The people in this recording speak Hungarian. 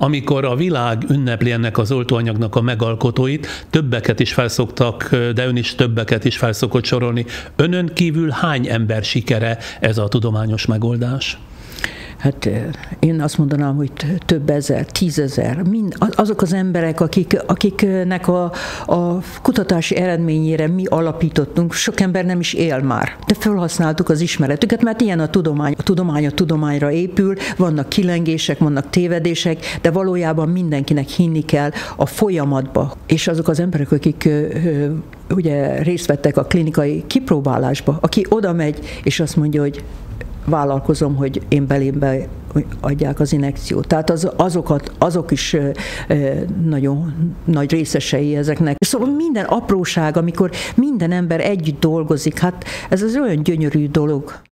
Amikor a világ ünnepli ennek az oltóanyagnak a megalkotóit, többeket is felszoktak, de ön is többeket is felszokott sorolni. Önön kívül hány ember sikere ez a tudományos megoldás? Hát én azt mondanám, hogy több ezer, 10 000, azok az emberek, akiknek a kutatási eredményére mi alapítottunk, sok ember nem is él már, de felhasználtuk az ismeretüket, mert ilyen a tudomány. A tudományra épül, vannak kilengések, vannak tévedések, de valójában mindenkinek hinni kell a folyamatba. És azok az emberek, akik ugye részt vettek a klinikai kipróbálásba, aki oda megy, és azt mondja, hogy vállalkozom, hogy én belémbe adják az injekciót. Tehát azok is nagyon nagy részesei ezeknek. Szóval minden apróság, amikor minden ember együtt dolgozik, hát ez az olyan gyönyörű dolog.